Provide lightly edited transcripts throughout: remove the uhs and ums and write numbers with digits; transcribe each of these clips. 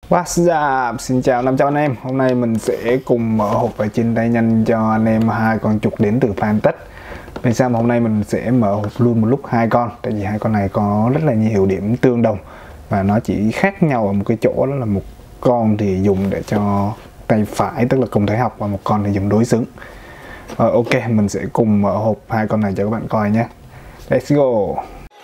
What's up? Xin chào 500 anh em. Hôm nay mình sẽ cùng mở hộp và trên tay nhanh cho anh em hai con chuột đến từ Fantex. Vì sao mà hôm nay mình sẽ mở hộp luôn một lúc hai con? Tại vì hai con này có rất là nhiều điểm tương đồng và nó chỉ khác nhau ở một cái chỗ, đó là một con thì dùng để cho tay phải, tức là cùng thái học, và một con thì dùng đối xứng. Ok, mình sẽ cùng mở hộp hai con này cho các bạn coi nhé. Let's go.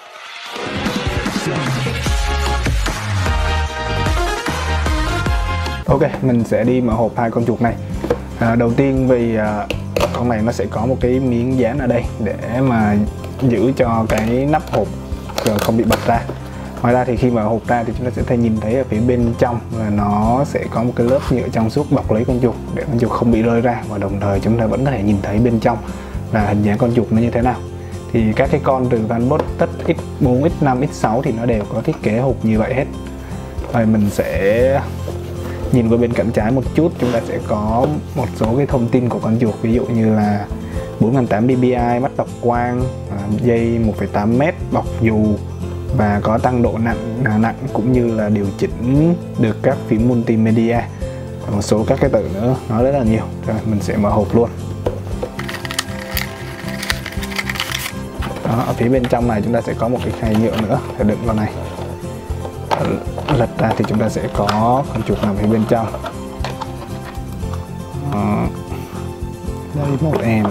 Ok, mình sẽ đi mở hộp hai con chuột này. Đầu tiên vì con này nó sẽ có một cái miếng dán ở đây để mà giữ cho cái nắp hộp không bị bật ra. Ngoài ra thì khi mở hộp ra thì chúng ta sẽ thấy nhìn thấy ở phía bên trong là nó sẽ có một cái lớp nhựa trong suốt bọc lấy con chuột để con chuột không bị rơi ra, và đồng thời chúng ta vẫn có thể nhìn thấy bên trong là hình dáng con chuột nó như thế nào. Thì các cái con từ Fantex X4, X5, X6 thì nó đều có thiết kế hộp như vậy hết. Rồi mình sẽ nhìn qua bên cạnh trái một chút, chúng ta sẽ có một số cái thông tin của con chuột, ví dụ như là 4800 dpi, mắt đọc quang, dây 1,8m, bọc dù và có tăng độ nặng cũng như là điều chỉnh được các phím multimedia và một số các cái từ nữa, nó rất là nhiều. Rồi mình sẽ mở hộp luôn. Đó, ở phía bên trong này chúng ta sẽ có một cái khay nhựa nữa để đựng con này. Lật ra thì chúng ta sẽ có con chuột nằm phía bên trong. Đây một em.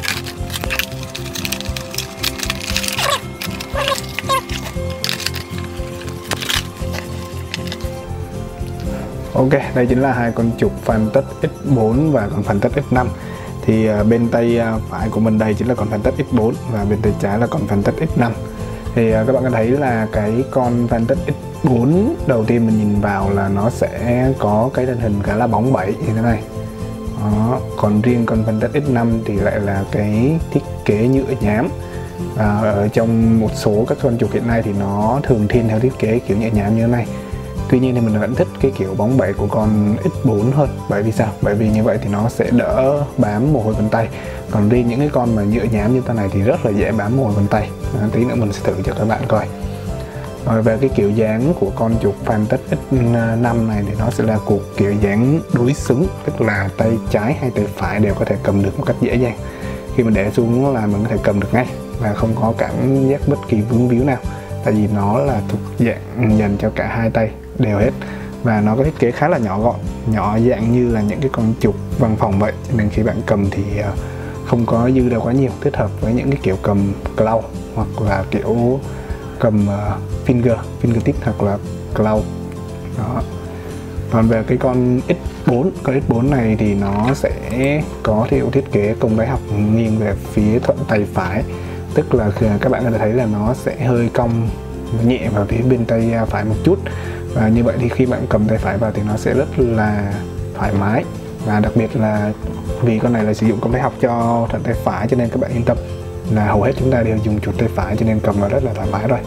Ok, đây chính là hai con chuột Fantex X4 và con Fantex X5. Thì bên tay phải của mình đây chính là con Fantex X4 và bên tay trái là con Fantex X5. Thì các bạn có thấy là cái con Fantex X4 đầu tiên mình nhìn vào là nó sẽ có cái thân hình khá là bóng bẩy như thế này. Đó. Còn riêng con Fantex X5 thì lại là cái thiết kế nhựa nhám. Ở trong một số các con chuột hiện nay thì nó thường thiên theo thiết kế kiểu nhựa nhám như thế này. Tuy nhiên thì mình vẫn thích cái kiểu bóng bẩy của con X4 hơn. Bởi vì sao? Bởi vì như vậy thì nó sẽ đỡ bám mồ hôi vân tay. Còn riêng những cái con mà nhựa nhám như thế này thì rất là dễ bám mồ hôi vân tay. Tí nữa mình sẽ thử cho các bạn coi. Rồi về cái kiểu dáng của con chuột Fantex X5 này thì nó sẽ là cuộc kiểu dáng đối xứng, tức là tay trái hay tay phải đều có thể cầm được một cách dễ dàng. Khi mình để xuống là mình có thể cầm được ngay và không có cảm giác bất kỳ vướng víu nào, tại vì nó là thuộc dạng dành cho cả hai tay đều hết, và nó có thiết kế khá là nhỏ gọn, nhỏ dạng như là những cái con chuột văn phòng vậy, nên khi bạn cầm thì không có dư ra quá nhiều, thích hợp với những cái kiểu cầm claw hoặc là kiểu cầm fingertip hoặc là claw. Đó. Còn về cái con X4 này thì nó sẽ có theo thiết kế công thái học nghiêng về phía thuận tay phải, tức là các bạn có thể thấy là nó sẽ hơi cong nhẹ vào phía bên tay phải một chút, và như vậy thì khi bạn cầm tay phải vào thì nó sẽ rất là thoải mái. Và đặc biệt là vì con này là sử dụng công thái học cho thuận tay phải, cho nên các bạn yên tâm là hầu hết chúng ta đều dùng chuột tay phải, cho nên cầm nó rất là thoải mái rồi.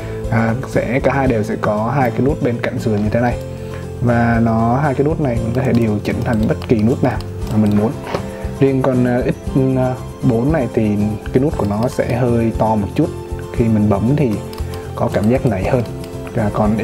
Cả hai đều sẽ có hai cái nút bên cạnh sườn như thế này, và hai cái nút này mình có thể điều chỉnh thành bất kỳ nút nào mà mình muốn. Riêng con X4 này thì cái nút của nó sẽ hơi to một chút, khi mình bấm thì có cảm giác nảy hơn. Và còn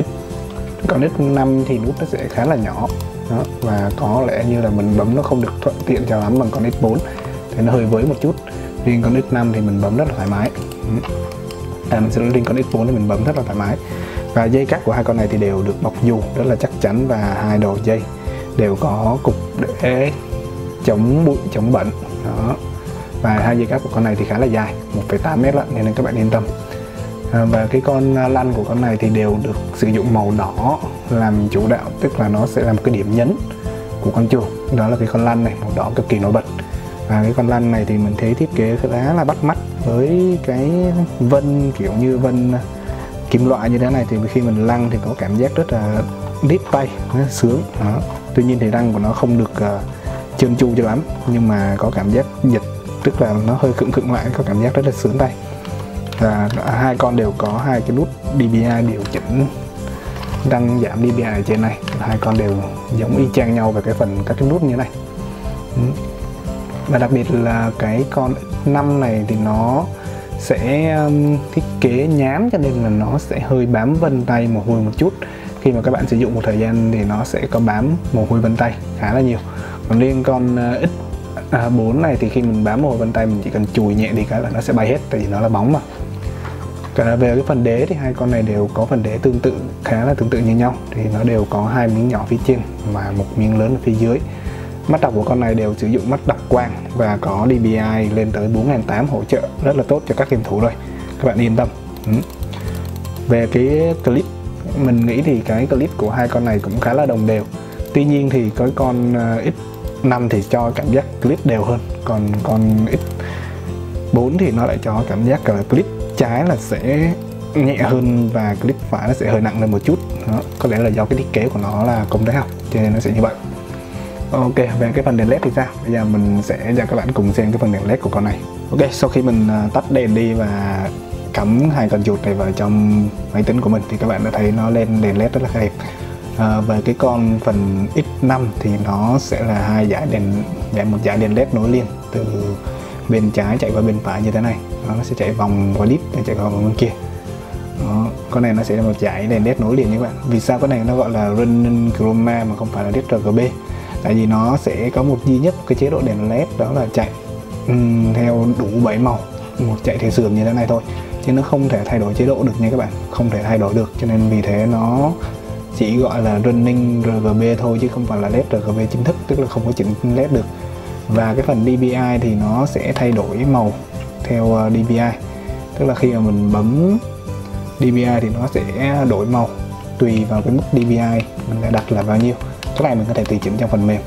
X5 thì nút nó sẽ khá là nhỏ. Đó, và có lẽ như là mình bấm nó không được thuận tiện cho lắm bằng con X4, thì nó hơi với một chút. Riêng con X5 thì mình bấm rất là thoải mái. Mình sẽ riêng con X4 thì mình bấm rất là thoải mái. Và dây cáp của hai con này thì đều được bọc dù rất là chắc chắn, và hai đầu dây đều có cục để chống bụi, chống bẩn. Đó. Và hai dây cáp của con này thì khá là dài, 1,8m lận, nên các bạn yên tâm. Và cái con lăn của con này thì đều được sử dụng màu đỏ làm chủ đạo, tức là nó sẽ là một cái điểm nhấn của con chuột, đó là cái con lăn này, màu đỏ cực kỳ nổi bật. Và cái con lăn này thì mình thấy thiết kế khá là bắt mắt với cái vân kiểu như vân kim loại như thế này, thì khi mình lăn thì có cảm giác rất là đít tay, nó sướng. Đó. Tuy nhiên thì răng của nó không được trơn tru cho lắm, nhưng mà có cảm giác giật, tức là nó hơi khựng lại, có cảm giác rất là sướng tay. Và hai con đều có hai cái nút DPI điều chỉnh tăng giảm DPI ở trên này. Hai con đều giống y chang nhau về cái phần các cái nút như thế này. Và đặc biệt là cái con X5 này thì nó sẽ thiết kế nhám, cho nên là nó sẽ hơi bám vân tay mồ hôi một chút. khi mà các bạn sử dụng một thời gian thì nó sẽ có bám mồ hôi vân tay khá là nhiều. Còn riêng con X4 này thì khi mình bám mồ hôi vân tay mình chỉ cần chùi nhẹ đi cái là nó sẽ bay hết, tại vì nó là bóng mà. Về cái phần đế thì hai con này đều có phần đế tương tự, khá là tương tự như nhau, thì nó đều có hai miếng nhỏ phía trên và một miếng lớn ở phía dưới. Mắt đọc của con này đều sử dụng mắt đọc quang và có DPI lên tới 4800 hỗ trợ rất là tốt cho các game thủ rồi, các bạn yên tâm. Về cái clip, mình nghĩ thì cái clip của hai con này cũng khá là đồng đều. Tuy nhiên thì cái con X5 thì cho cảm giác clip đều hơn, còn con X4 thì nó lại cho cảm giác là clip trái là sẽ nhẹ hơn và clip phải nó sẽ hơi nặng lên một chút. Đó, có lẽ là do cái thiết kế của nó là công thái học cho nên nó sẽ như vậy. Ok, về cái phần đèn led thì sao? Bây giờ mình sẽ cho các bạn cùng xem cái phần đèn led của con này. Ok, sau khi mình tắt đèn đi và cắm hai con chuột này vào trong máy tính của mình thì các bạn đã thấy nó lên đèn led rất là đẹp. Về cái con phần X5 thì nó sẽ là một dải đèn led nối liền từ bên trái chạy qua bên phải như thế này. Nó sẽ chạy vòng qua đít để chạy qua vòng bên kia. Đó, con này nó sẽ là một dải đèn led nối liền các bạn. Vì sao con này nó gọi là running chroma mà không phải là sRGB? Tại vì nó sẽ có một duy nhất cái chế độ đèn led, đó là chạy theo đủ 7 màu, một chạy theo sườn như thế này thôi, chứ nó không thể thay đổi chế độ được nha các bạn, không thể thay đổi được, cho nên vì thế nó chỉ gọi là running RGB thôi chứ không phải là led RGB chính thức, tức là không có chỉnh led được. Và cái phần DPI thì nó sẽ thay đổi màu theo DPI, tức là khi mà mình bấm DPI thì nó sẽ đổi màu tùy vào cái mức DPI mình đã đặt là bao nhiêu. Cái này mình có thể tùy chỉnh trong phần mềm.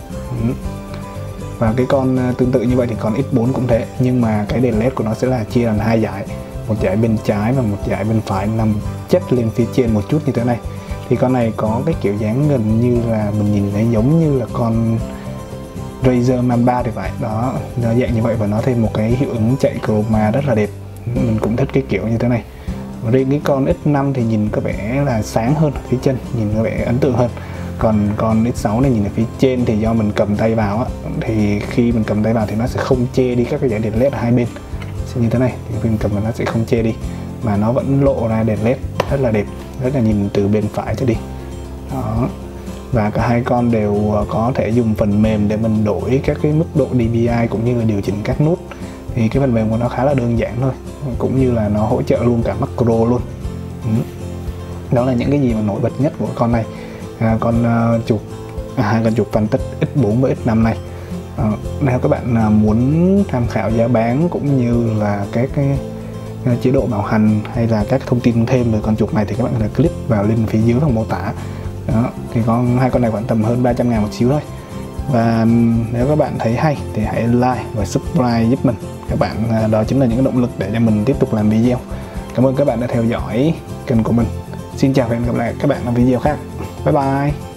Và cái con tương tự như vậy thì con X4 cũng thế, nhưng mà cái đèn led của nó sẽ là chia thành hai dải, một dải bên trái và một dải bên phải nằm chất lên phía trên một chút như thế này. Thì con này có cái kiểu dáng gần như là mình nhìn thấy giống như là con Razer Mamba thì phải, đó, nó dạng như vậy và nó thêm một cái hiệu ứng chạy chroma rất là đẹp. Mình cũng thích cái kiểu như thế này. Và riêng cái con X5 thì nhìn có vẻ là sáng hơn phía chân, nhìn có vẻ ấn tượng hơn. Còn con X6 này nhìn ở phía trên thì do mình cầm tay vào á, thì khi mình cầm tay vào thì nó sẽ không che đi các cái dải đèn led ở hai bên như thế này, thì khi mình cầm vào nó sẽ không che đi mà nó vẫn lộ ra đèn led rất là đẹp, rất là nhìn từ bên phải cho đi. Đó. Và cả hai con đều có thể dùng phần mềm để mình đổi các cái mức độ DPI cũng như là điều chỉnh các nút. Thì cái phần mềm của nó khá là đơn giản thôi, cũng như là nó hỗ trợ luôn cả macro luôn. Đó là những cái gì mà nổi bật nhất của con này. Hai con chuột Fantex X4 và X5 này. Nếu các bạn muốn tham khảo giá bán cũng như là các cái chế độ bảo hành hay là các thông tin thêm về con chuột này thì các bạn có thể click vào link phía dưới phần mô tả. Đó, thì hai con này khoảng tầm hơn 300.000 một xíu thôi. Và nếu các bạn thấy hay thì hãy like và subscribe giúp mình. Các bạn đó chính là những động lực để cho mình tiếp tục làm video. Cảm ơn các bạn đã theo dõi kênh của mình. Xin chào và hẹn gặp lại các bạn ở video khác. Bye bye.